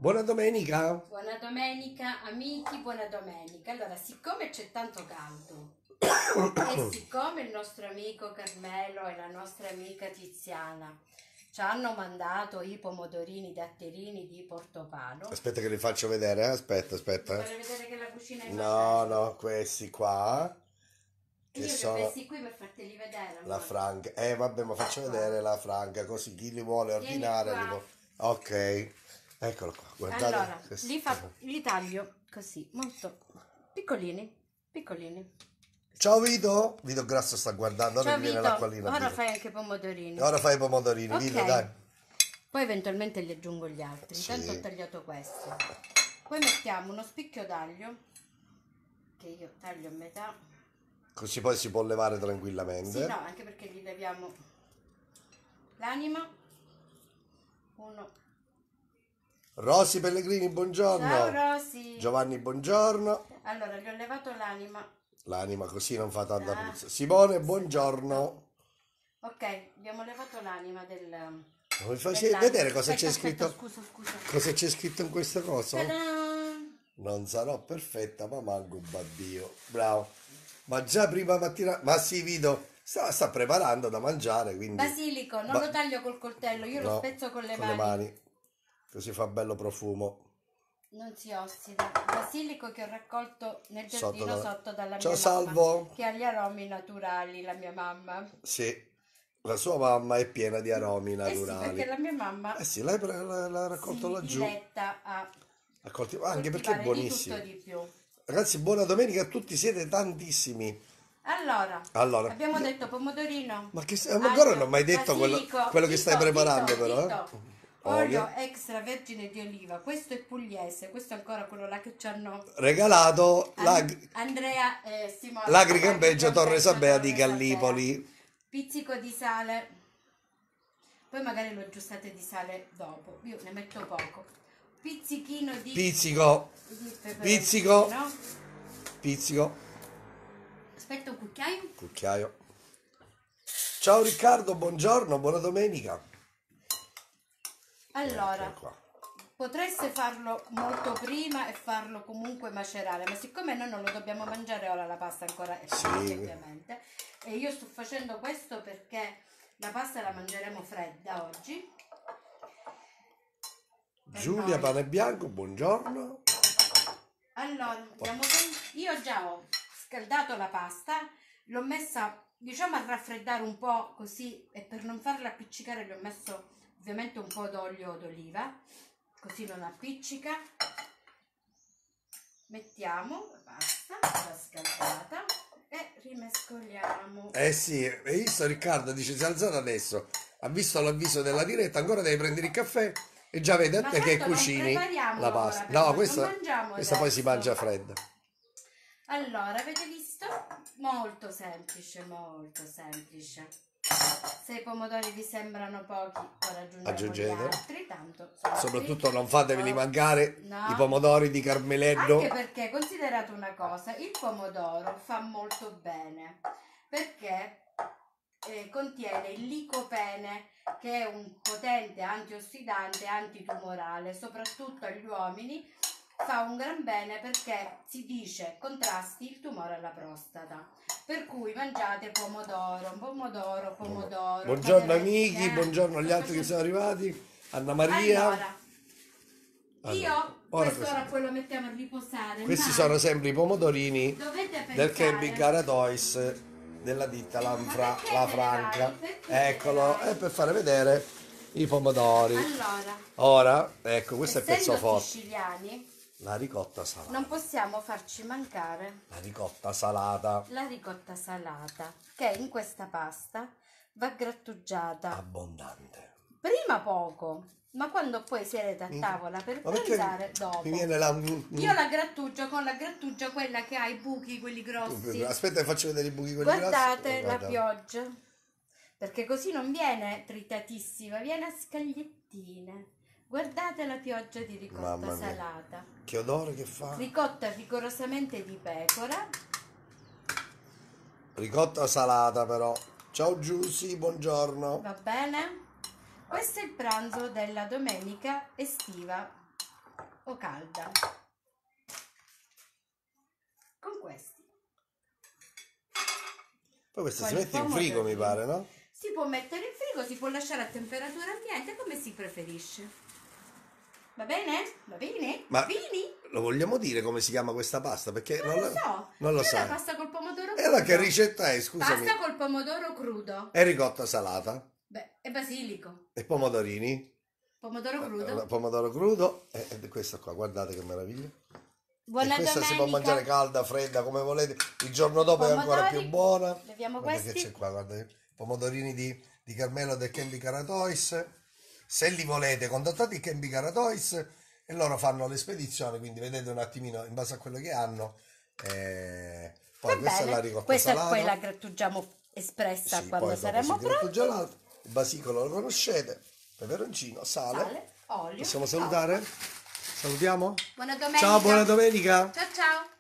Buona domenica! Buona domenica amici, buona domenica. Allora, siccome c'è tanto caldo e siccome il nostro amico Carmelo e la nostra amica Tiziana ci hanno mandato i pomodorini datterini di Portopalo. Aspetta che li faccio vedere, aspetta. Vorrei vedere che la cucina è No, questi qua, che io li ho sono messi qui per farteli vedere. la Allora. franca. Vabbè, ma faccio vedere la franca, così chi li vuole Vieni ordinare qua. li può... Ok, eccolo qua, guardate. Allora, questi. li taglio così, molto piccolini, piccolini. Ciao Vito! Vito Grasso sta guardando, ora Ciao gli viene Vito, l'acquolina. ora Vito. fai anche i pomodorini. Ora fai i pomodorini, Ok. Vito, dai. Poi eventualmente gli aggiungo gli altri. Sì. Intanto ho tagliato questi. Poi mettiamo uno spicchio d'aglio, che io taglio a metà. Così poi si può levare Sì, tranquillamente. no, anche perché gli leviamo l'anima. Uno. Rosi Pellegrini, buongiorno. Ciao Rosy. Giovanni, buongiorno. Allora, gli ho levato l'anima. L'anima così non fa tanta Ah. puzza. Simone, buongiorno. Ok, abbiamo levato l'anima del... Mi facete dell'anima. vedere cosa c'è Aspetta, scritto? Scusa. Cosa c'è scritto in questa cosa? Ta-da! Non sarò perfetta, ma manco un babbio. Bravo. Ma già prima mattina. Ma sì, Vito, sta preparando da mangiare, quindi. Basilico, non lo taglio col coltello, io lo No, spezzo con le con mani. le mani. Così fa bello profumo. Non si ossida. Basilico che ho raccolto nel giardino sotto dalla Ciao mia Salvo. mamma, che ha gli aromi naturali, la mia mamma. Sì, la sua mamma è piena di aromi Eh sì, naturali. perché la mia mamma Eh sì, lei l'ha raccolto si laggiù. diletta a Anche perché è coltivare buonissimo. di tutto di più. Ragazzi, buona domenica a tutti, siete tantissimi. Allora, abbiamo detto pomodorino, Ma ancora non ho mai detto basilico, quello che stai preparando, però. Dito. Olio. Olio extravergine di oliva, questo è pugliese, questo è ancora quello là che ci hanno Regalato Andrea e Simone. l'Agri Campeggio Torre Sabea di Gallipoli. Pizzico di sale, poi magari lo aggiustate di sale dopo, io ne metto poco. Pizzichino di Pizzico. peperoncino. Pizzico. Aspetta un cucchiaio. Cucchiaio. Ciao Riccardo, buongiorno, buona domenica. Allora, Ecco qua. potreste farlo molto prima e farlo comunque macerare, ma siccome noi non lo dobbiamo mangiare ora, la pasta ancora è fredda, ovviamente, e io sto facendo questo perché la pasta la mangeremo fredda oggi. Giulia Pane Bianco, buongiorno. Allora, io già ho scaldato la pasta, l'ho messa diciamo a raffreddare un po' così, e per non farla appiccicare gli ho messo ovviamente un po' d'olio d'oliva, così non appiccica. Mettiamo la pasta già scaldata e rimescoliamo. Eh sì, hai visto Riccardo, dice si è alzato adesso, ha visto l'avviso della diretta, ancora devi prendere il caffè e già vede a te che cucini la pasta. No, questa poi si mangia fredda. Allora, avete visto? Molto semplice, molto semplice. Se i pomodori vi sembrano pochi, ora aggiungete gli altri, tanto soprattutto non fatevi mancare no. I pomodori di Carmeleddo. Anche perché considerate una cosa, il pomodoro fa molto bene perché contiene il licopene, che è un potente antiossidante, antitumorale, soprattutto agli uomini. Fa un gran bene perché si dice contrasti il tumore alla prostata, per cui mangiate pomodoro. Buongiorno amici, buongiorno agli altri che sono arrivati. Anna Maria. Allora, ora poi lo mettiamo a riposare. Questi sono sempre i pomodorini del Camping Caratois della ditta La Franca. Eccolo, è per fare vedere i pomodori. Allora, ora, ecco, questo è il pezzo forte. Siciliani, la ricotta salata. Non possiamo farci mancare la ricotta salata. La ricotta salata, che in questa pasta va grattugiata. Abbondante. Prima poco, ma quando poi siete a tavola per pranzare, dopo. Mi viene Io la grattugio con la grattugia quella che ha i buchi, quelli grossi. Aspetta che faccio vedere i buchi quelli Guardate la pioggia, perché così non viene tritatissima, viene a scagliettine. Guardate la pioggia di ricotta salata. Che odore che fa! Ricotta rigorosamente di pecora. Ricotta salata però. Ciao Giussi, buongiorno. Va bene? Questo è il pranzo della domenica estiva. o calda. Con questi. Poi questa si mette in frigo, mi pare, no? Si può mettere in frigo, si può lasciare a temperatura ambiente, come si preferisce. Va bene? Va bene? Ma Vini? lo vogliamo dire come si chiama questa pasta? Perché Non lo so. Non lo È sai. la pasta col pomodoro E crudo. allora che ricetta è, scusami? Pasta col pomodoro crudo. E ricotta salata. Beh, e basilico. E pomodorini. Pomodoro crudo. Pomodoro crudo. E questa qua, guardate che meraviglia. Buona E questa domenica. si può mangiare calda, fredda, come volete. Il giorno dopo è ancora più buona. Leviamo Guarda questi. che c'è qua, guarda. Pomodorini di Carmelo del Campi Caratois. Se li volete, contattate il Campi Caratois e loro fanno le spedizioni, quindi vedete un attimino in base a quello che hanno. Poi questa è la ricotta questa salata. poi la grattugiamo espressa Sì, quando poi saremo pronti. gelato. Il basicolo lo conoscete. Peperoncino, sale. Olio. Possiamo salutare? Salutiamo? Buona domenica. Ciao, buona domenica. Ciao ciao.